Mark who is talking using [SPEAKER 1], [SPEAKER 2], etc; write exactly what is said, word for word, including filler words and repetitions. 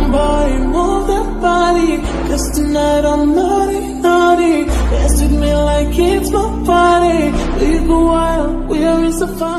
[SPEAKER 1] boy, move that body, 'cause tonight I'm naughty, naughty. Dance with me like it's my party. We go wild, we are in safari.